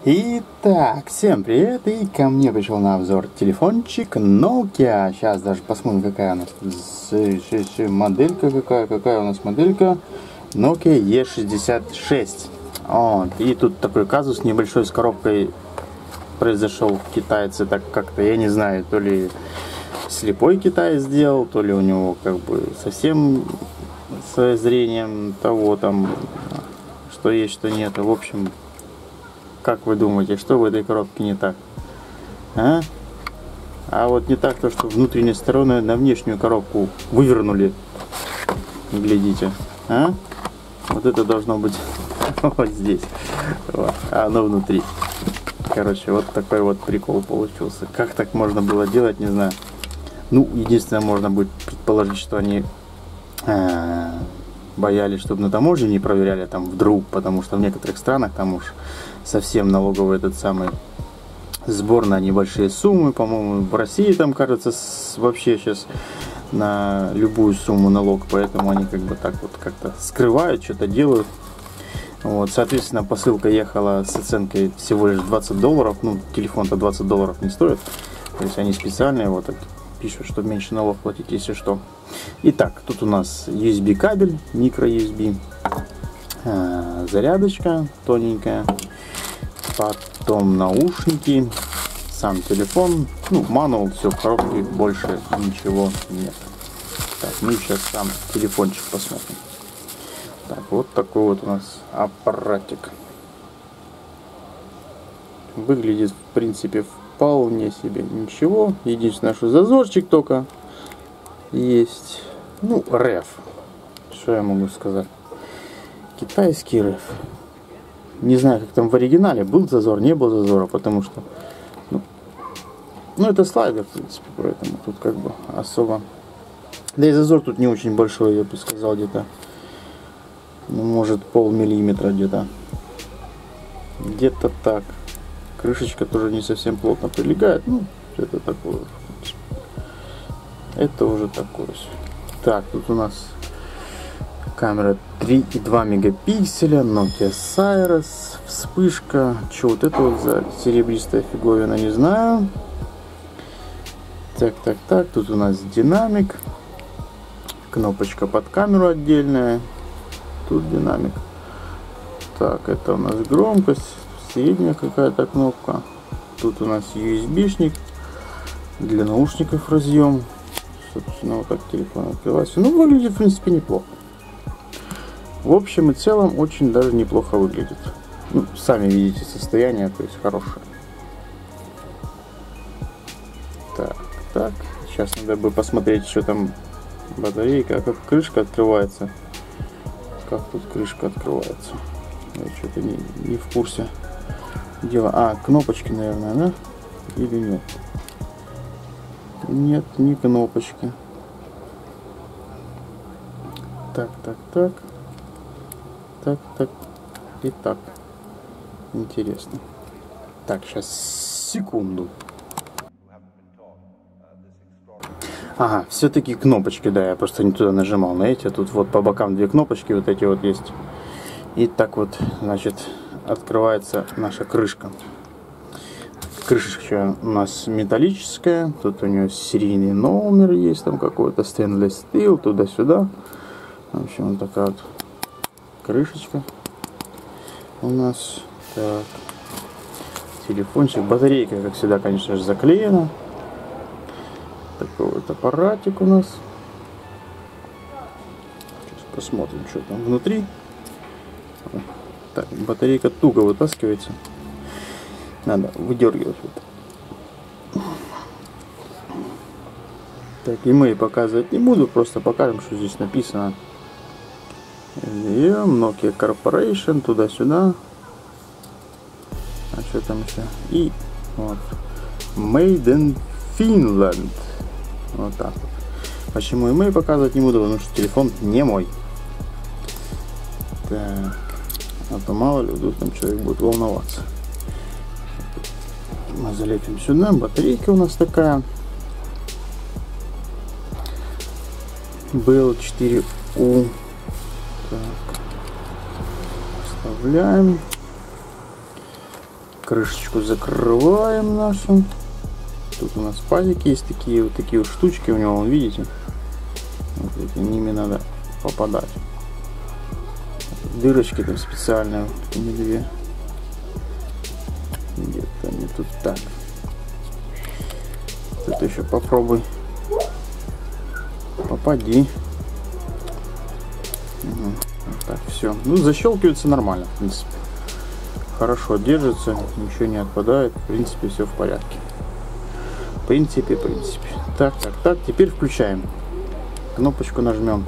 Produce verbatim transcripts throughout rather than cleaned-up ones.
Итак, всем привет, и ко мне пришел на обзор телефончик Nokia. Сейчас даже посмотрим, какая у нас моделька, какая, какая у нас моделька. Nokia и шестьдесят шесть. Вот. И тут такой казус небольшой с коробкой произошел в китайце, так как-то, я не знаю, то ли слепой китаец сделал, то ли у него как бы совсем с зрением того там, что есть, что нет. В общем, как вы думаете, что в этой коробке не так? А? А вот не так то, что внутренней стороной на внешнюю коробку вывернули. Глядите. А? Вот это должно быть вот здесь. Вот. А оно внутри. Короче, вот такой вот прикол получился. Как так можно было делать, не знаю. Ну, единственное, можно будет предположить, что они э, боялись, чтобы на таможне не проверяли там вдруг, потому что в некоторых странах там уж совсем налоговый этот самый сбор на небольшие суммы. По-моему, в России там, кажется, с, вообще сейчас на любую сумму налог, поэтому они как бы так вот как-то скрывают, что-то делают. Вот, соответственно, посылка ехала с оценкой всего лишь двадцать долларов. Ну, телефон-то двадцать долларов не стоит. То есть они специальные, вот так пишут, чтобы меньше налог платить, если что. Итак, тут у нас ю эс би кабель, микро ю эс би, э, зарядочка тоненькая, потом наушники, сам телефон, ну, мануал, все, в коробке больше ничего нет. Так, мы сейчас сам телефончик посмотрим. Так, вот такой вот у нас аппаратик. Выглядит, в принципе, вполне себе ничего. Единственное, что зазорчик только есть. Ну, РЭФ. Что я могу сказать? Китайский РЭФ. Не знаю, как там в оригинале. Был зазор, не был зазора, потому что... Ну, ну это слайдер, в принципе, поэтому тут как бы особо... Да и зазор тут не очень большой, я бы сказал, где-то... Ну, может, полмиллиметра где-то. Где-то так. Крышечка тоже не совсем плотно прилегает. Ну, это такое. Это уже такое. Так, тут у нас камера три и два мегапикселя. Nokia Cyrus. Вспышка. Что вот это вот за серебристая фиговина, не знаю. Так, так, так. Тут у нас динамик. Кнопочка под камеру отдельная. Тут динамик. Так, это у нас громкость. Средняя какая-то кнопка. Тут у нас ю эс би-шник. Для наушников разъем. Собственно, вот так телефон открывается. Ну, выглядит, в принципе, неплохо. В общем и целом, очень даже неплохо выглядит. Ну, сами видите состояние, то есть хорошее. Так, так. Сейчас надо бы посмотреть, что там батарейка, как крышка открывается. Как тут крышка открывается? Я что-то не, не в курсе дела. А, кнопочки, наверное, да? Или нет? Нет, не кнопочки. Так, так, так. Так, так. И так. Интересно. Так, сейчас секунду. Ага, все-таки кнопочки, да, я просто не туда нажимал. На эти, тут вот по бокам две кнопочки вот эти вот есть. И так вот, значит, открывается наша крышка. Крышечка у нас металлическая. Тут у нее серийный номер есть, там какой-то stainless steel, туда-сюда. В общем, вот такая вот крышечка у нас. Так. Телефончик, батарейка, как всегда, конечно же, заклеена. Такой вот аппаратик у нас. Сейчас посмотрим, что там внутри. Так, батарейка туго вытаскивается. Надо выдергивать. Вот. Так, email показывать не буду, просто покажем, что здесь написано. Nokia Corporation, туда-сюда. А что там еще? И вот. Made in Finland. Вот так вот. Почему email показывать не буду, потому что телефон не мой. Так. А то мало ли, вдруг там человек будет волноваться. Мы залепим сюда. Батарейка у нас такая. би эл четыре у. Так. Вставляем. Крышечку закрываем нашу. Тут у нас пазики есть такие вот такие вот штучки у него, видите? Вот эти, ними надо попадать. Дырочки там специальные, вот такие две. Где-то не тут, так. Тут еще попробуй. Попади. Угу. Вот так, все. Ну, защелкивается нормально, в принципе. Хорошо держится, ничего не отпадает. В принципе, все в порядке. В принципе, в принципе. Так, так, так. Теперь включаем. Кнопочку нажмем.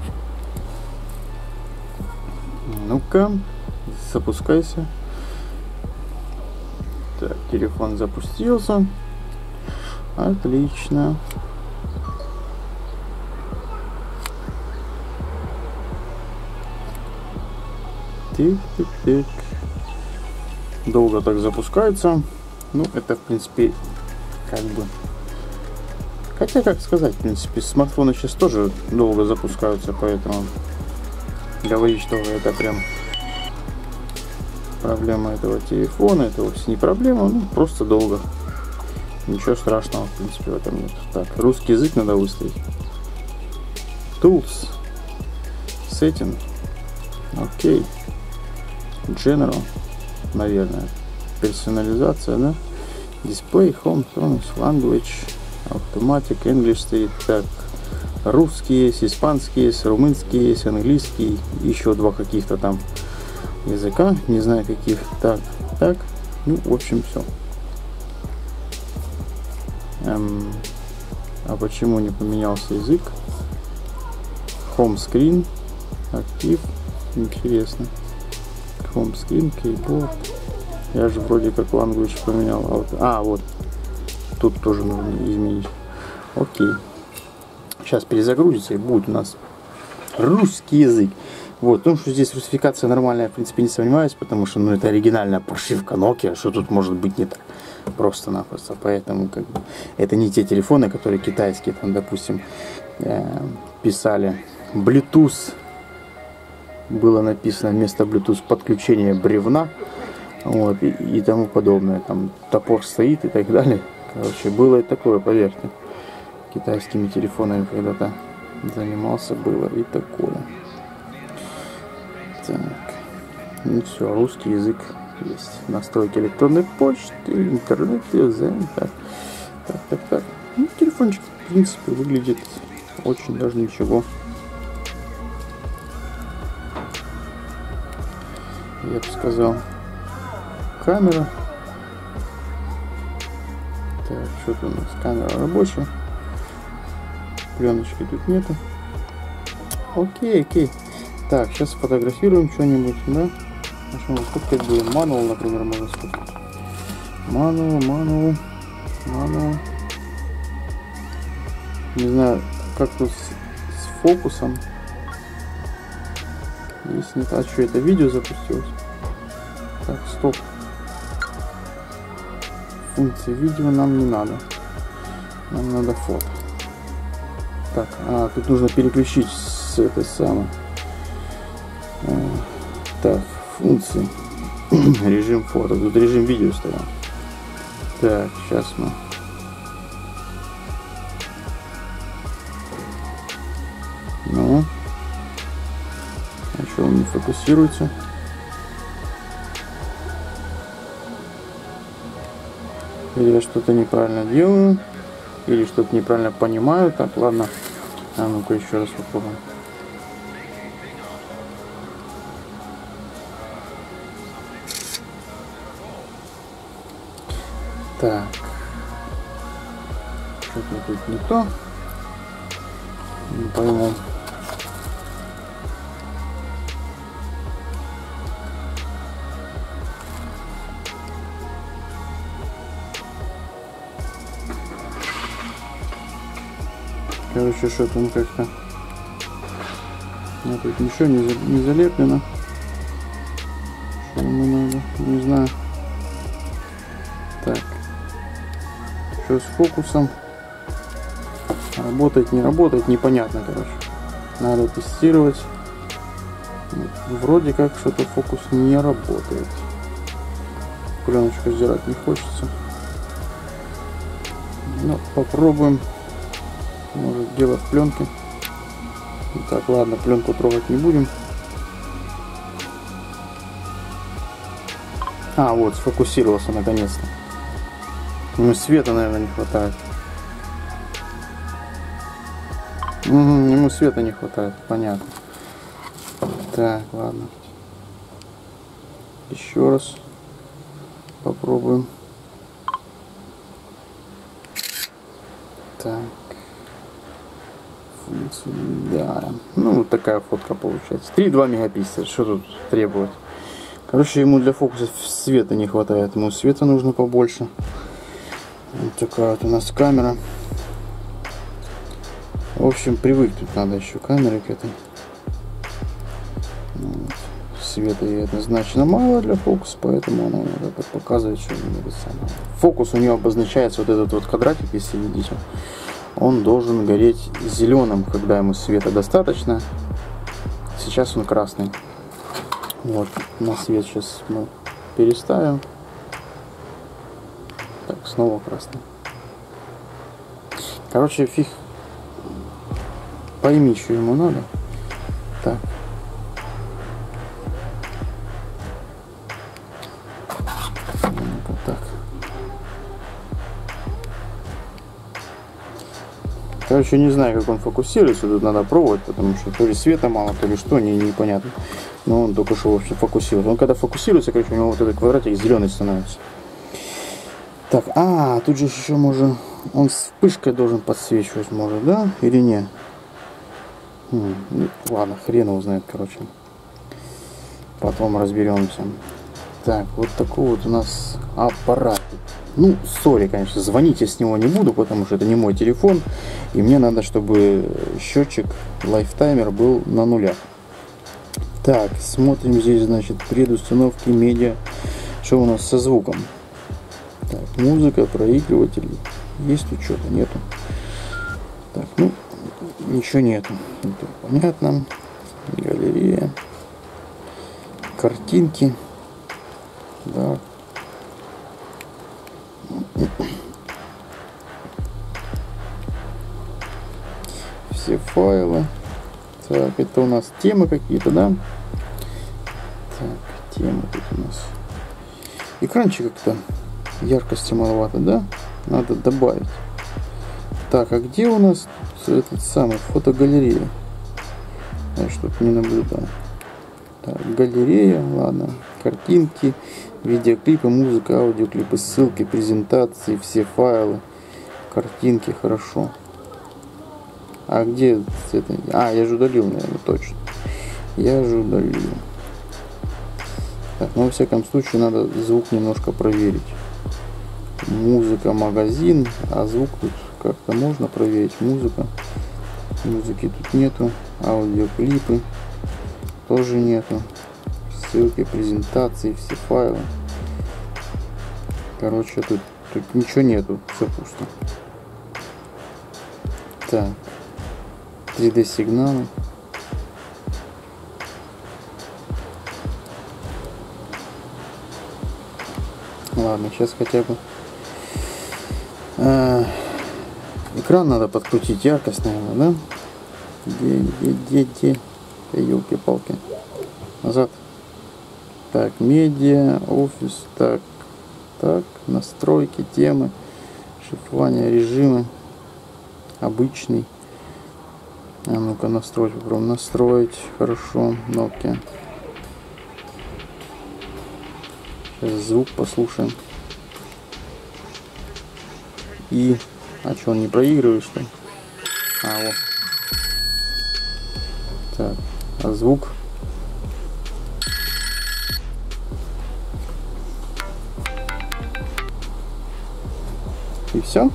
Ну-ка, запускайся. Так, телефон запустился. Отлично. Тик-тик-тик. Долго так запускается. Ну, это, в принципе, как бы... Хотя, как сказать, в принципе, смартфоны сейчас тоже долго запускаются, поэтому говорить, что это прям проблема этого телефона, это вовсе не проблема, ну, просто долго. Ничего страшного, в принципе, в этом нет. Так, русский язык надо выставить. Tools. Setting. Окей. General. Наверное. Персонализация, да? Display, Home, Tones, Language, Automatic, English стоит. Так. Русский есть, испанский есть, румынский есть, английский. Еще два каких-то там языка. Не знаю каких. Так, так. Ну, в общем, все. Эм, а почему не поменялся язык? Home Screen. Актив. Интересно. Home Screen, Keyboard. Я же вроде как language поменял. А вот, а, вот. Тут тоже нужно изменить. Окей. Сейчас перезагрузится и будет у нас русский язык. Вот, потому что здесь русификация нормальная, в принципе, не сомневаюсь, потому что, ну, это оригинальная прошивка Nokia, что тут может быть не так. Просто-напросто. Поэтому, как бы, это не те телефоны, которые китайские, там, допустим, э, писали Bluetooth. Было написано вместо Bluetooth подключение бревна. Вот, и, и тому подобное. Там топор стоит и так далее. Короче, было и такое, поверьте. Китайскими телефонами когда-то занимался, было и такое. Так. Ну все, русский язык есть. Настройки электронной почты, интернет, язык. Так, так, так, так. Ну, телефончик, в принципе, выглядит очень даже ничего. Я бы сказал. Камера. Так, что-то у нас камера рабочая. Пленочки тут нету. Окей, окей. Так, сейчас сфотографируем что-нибудь, да? Что мы сфоткать будем? Мануал, например, можно сфоткать. Мануал, мануал, мануал. Не знаю, как тут с, с фокусом. Если нет, а что, это видео запустилось? Так, стоп. Функции видео нам не надо. Нам надо фото. Так, а, тут нужно переключить с этой самой. А, так, функции. Режим фото. Тут режим видео стоял. Так, сейчас мы. Ну. А что он не фокусируется? Или я что-то неправильно делаю, или что-то неправильно понимаю. Так, ладно. А ну-ка еще раз попробуем. Так. Что-то тут не то. Не пойму. Короче, что-то он как-то... А тут ничего не, за... не залеплено. Что ему надо? Не знаю. Так. Что с фокусом? Работает, не работает, непонятно, короче. Надо тестировать. Вроде как что-то фокус не работает. Пленочку сдирать не хочется. Ну, попробуем. Может, дело в пленке. Так, ладно, пленку трогать не будем. А, вот, сфокусировался наконец-то. Ну, света, наверное, не хватает. Угу, ему света не хватает, понятно. Так, ладно. Еще раз попробуем. Так. Да. Ну, вот такая фотка получается. три и два мегапикселя. Что тут требует? Короче, ему для фокуса света не хватает. Ему света нужно побольше. Вот такая вот у нас камера. В общем, привыкнуть надо еще камеры к этой. Вот. Света ей однозначно мало для фокуса, поэтому она это показывает, что это самое. Фокус у нее обозначается, вот этот вот квадратик, если видите, он должен гореть зеленым, когда ему света достаточно. Сейчас он красный. Вот, на свет сейчас мы переставим. Так, снова красный. Короче, фиг пойми, что ему надо. Так. Ну-ка, так. Короче, не знаю, как он фокусируется. Тут надо пробовать, потому что то ли света мало, то ли что, не, непонятно. Но он только что вообще фокусируется. Он когда фокусируется, короче, у него вот этот квадратик зеленый становится. Так, а, тут же еще может... Он вспышкой должен подсвечивать, может, да? Или нет? Хм, ну, ладно, хрен его знает, короче. Потом разберемся. Так, вот такой вот у нас аппарат. Ну, сори, конечно, звонить я с него не буду, потому что это не мой телефон. И мне надо, чтобы счетчик лайфтаймер был на нулях. Так, смотрим здесь, значит, предустановки медиа. Что у нас со звуком? Так, музыка, проигрыватель. Есть тут что-то? Нету. Так, ну, ничего нету. Это понятно. Галерея. Картинки. Да. Все файлы. Так, это у нас темы какие-то, да? Так, темы тут у нас. Экранчик как-то яркости маловато, да? Надо добавить. Так, а где у нас этот самый фотогалерея? Я что-то не наблюдаю. Так, галерея, ладно. Картинки, видеоклипы, музыка, аудиоклипы, ссылки, презентации, все файлы, картинки, хорошо. А где это? А, я же удалил, наверное, точно. Я же удалил. Так, ну, во всяком случае, надо звук немножко проверить. Музыка, магазин, а звук тут как-то можно проверить. Музыка. Музыки тут нету. Аудиоклипы тоже нету. Ссылки, презентации, все файлы. Короче, тут, тут ничего нету. Все пусто. Так. три дэ сигналы. Ладно, сейчас хотя бы э, экран надо подкрутить, яркость, наверное, да? Где, где, где, где? Елки-палки. Назад. Так, медиа, офис, так, так, настройки, темы, шифрование режима, обычный. А ну-ка настроить, попробуем настроить, хорошо, Nokia. Сейчас звук послушаем. И, а что, он не проигрывает, что ли? А, вот. Так, а звук? И все?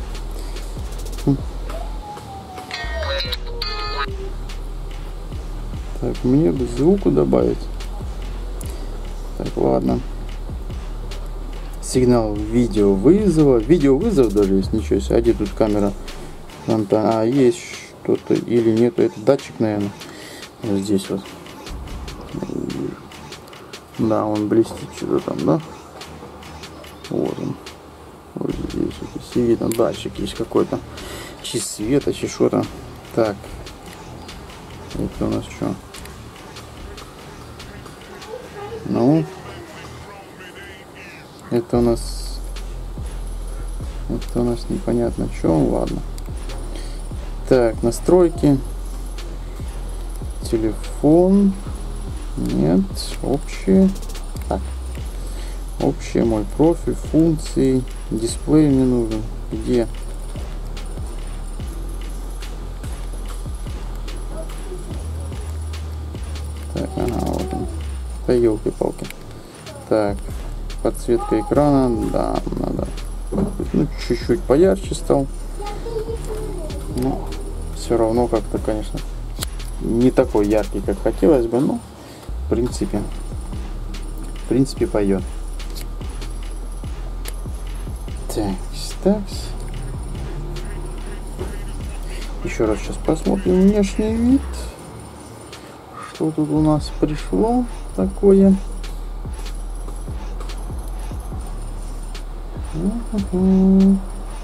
Так, мне бы звуку добавить. Так, ладно. Сигнал видеовызова. Видеовызов даже есть, ничего себе. А где тут камера? А, есть что-то или нету. Это датчик, наверное. Вот здесь вот. Да, он блестит что-то там, да? Вот он. Вот здесь вот, если видно, датчик есть какой-то. Чи света, чи что-то. Так. Это у нас что? Ну. Это у нас... Это у нас непонятно что. Ладно. Так, настройки. Телефон. Нет. Общие. Так. Общее, мой профиль, функции. Дисплей мне нужен. Где? Так, ага, вот он. Да елки-палки. Так, подсветка экрана. Да, надо. Ну, чуть-чуть поярче стал. Но все равно как-то, конечно, не такой яркий, как хотелось бы, но в принципе, в принципе пойдет. Так, так. Еще раз сейчас посмотрим внешний вид. Что тут у нас пришло такое? У-ху-ху.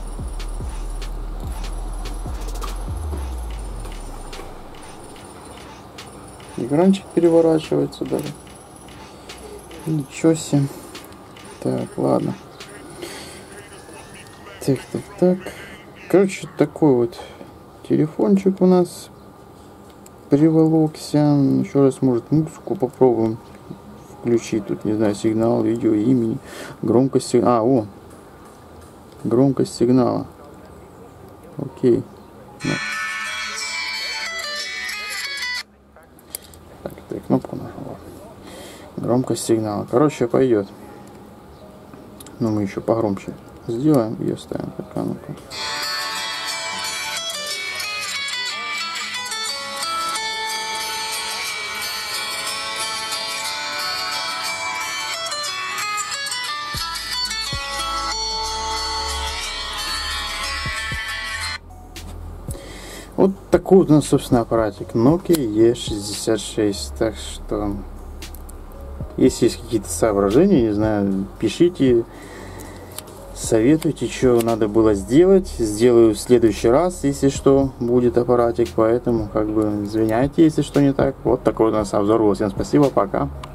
Экранчик переворачивается даже. Ничего себе. Так, ладно. Так, так, так. Короче, такой вот телефончик у нас приволокся. Еще раз, может, музыку попробуем включить. Тут, не знаю, сигнал, видео, имени, громкость. А, о, громкость сигнала. Окей. Да. Так, так, кнопку нажал. Громкость сигнала. Короче, пойдет. Но мы еще погромче сделаем и оставим. Так, а ну-ка. Вот такой вот у нас, собственно, аппаратик Nokia и шестьдесят шесть. Так что, если есть какие-то соображения, не знаю, пишите, советуйте, что надо было сделать. Сделаю в следующий раз, если что, будет аппаратик. Поэтому, как бы, извиняйте, если что не так. Вот такой у нас обзор был. Всем спасибо, пока.